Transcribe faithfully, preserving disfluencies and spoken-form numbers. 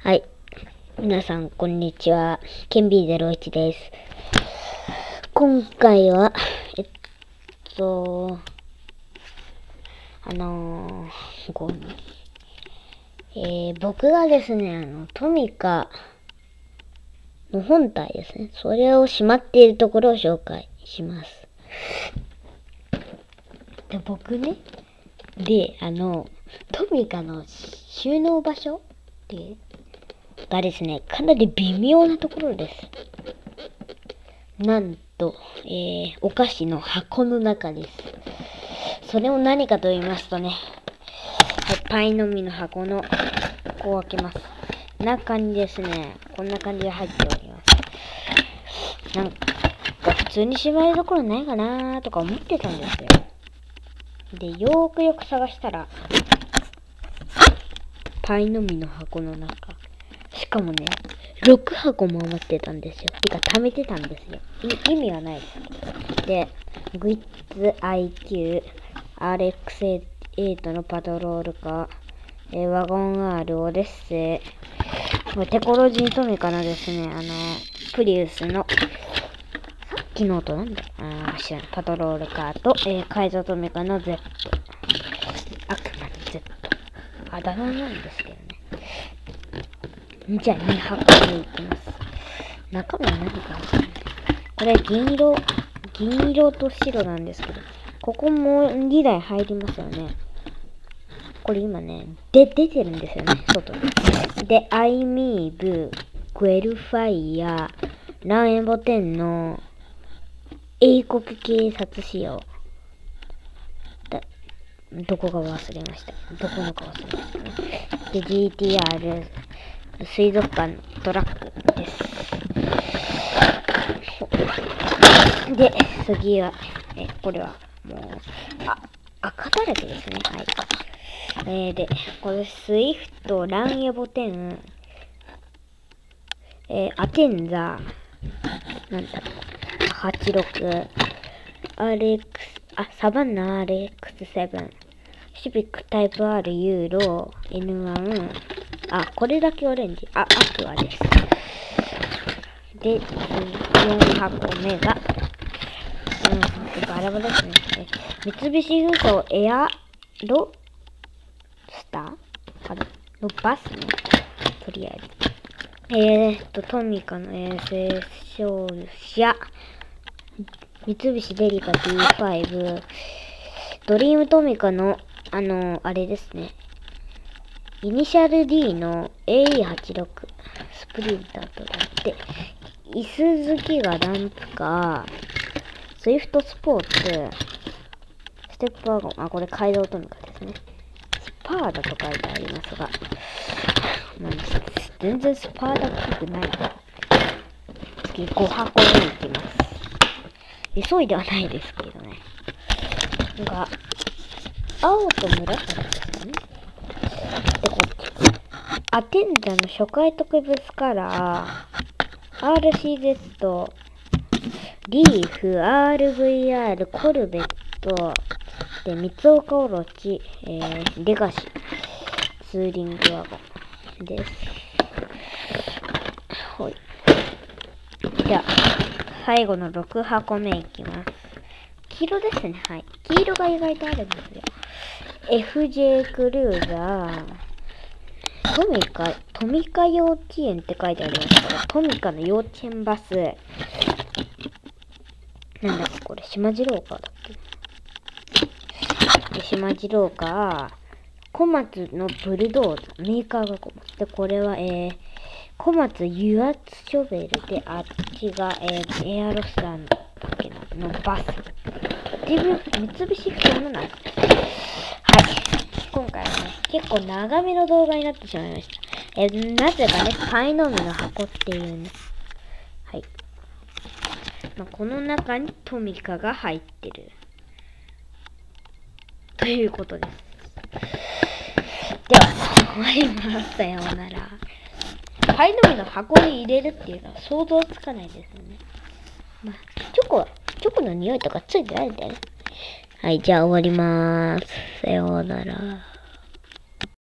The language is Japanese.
はい。皆さん、こんにちは。ケンビーゼロいちです。今回は、えっと、あのー、こう、えー、僕がですね、あの、トミカの本体ですね。それをしまっているところを紹介します。で、僕ね、で、あの、トミカの収納場所で、がですね、かなり微妙なところです。なんと、えー、お菓子の箱の中です。それを何かと言いますとね、はい、パイの実の箱の、こう開けます。中にですね、こんな感じで入っております。なんか、普通にしまえるところないかなーとか思ってたんですよ。で、よーくよく探したら、パイの実の箱の中。しかもね、ろくはこも余ってたんですよ。てか、貯めてたんですよ。意味はないです。で、グイッズ アイキュー、アールエックスエイト のパトロールカー、えー、ワゴン R、オデッセイ、テコロジートミカのですね、あの、プリウスの、さっきの音なんだあ知らない。パトロールカーと、えー、改造トミカの Z。悪魔の Z。あだ名なんですけどね。じゃあにはこめいきます。中身は何かわかんない。これ銀色、銀色と白なんですけど、ここもにだい入りますよね。これ今ね、で、出てるんですよね、外に。で、アイミーブ、グエルファイヤー、ランエボテンの英国警察仕様。だどこか忘れました。どこのか忘れましたね。で、ジーティーアール、水族館のトラックです。で、次は、え、これは、もう、あ、赤だらけですね。はい。えー、で、これ、スイフト、ランエボテン、えー、アテンザ、なんだろう、はちじゅうろく、アールエックス、あ、サバンナ アールエックスセブン、シビックタイプ R ユーロ、エヌワン、あ、これだけオレンジ。あ、アクアです。で、よんはこめが、うん、バラバラですね。三菱ふそうエアロスターかなのバスね。とりあえず。えーっと、トミカの衛星照射。三菱デリカ ディーファイブ。ドリームトミカの、あの、あれですね。イニシャル D の エーイーはちじゅうろく スプリンターとなって、イスズキがダンプカー、スイフトスポーツ、ステップワゴン、あ、これ改造トミカですね。スパーダと書いてありますが、まあ、全然スパーダっぽくない。次ごはこめいきます。急いではないですけどね。なんか、青と紫ですかね。で、こっち。アテンザの初回特別カラー、アールシーゼット、リーフ、アールブイアール、コルベット、で、三岡オロチ、えー、レガシー、ツーリングワゴンです。ほい。じゃあ、最後のろくはこめいきます。黄色ですね、はい。黄色が意外とあるんですよ。エフジェー クルーザー、トミカ、トミカ幼稚園って書いてありますから、トミカの幼稚園バス。なんだっけ、これ、島次郎カーだっけ。で、島次郎カー、小松のブルドーザー、メーカーが小松。で、これは、えー、小松油圧ショベルで、あっちが、えー、エアロスターのだっけな、のバス。自分、三菱ふそうのなんか。はい。今回はね、結構長めの動画になってしまいました。えー、なぜかね、パイの実の箱っていうね。はい。まあ、この中にトミカが入ってる。ということです。では、終わります。さようなら。パイの実の箱に入れるっていうのは想像つかないですよね。まあ、チョコは、チョコの匂いとかついてないんだよね。はい、じゃあ終わりまーす。さようなら。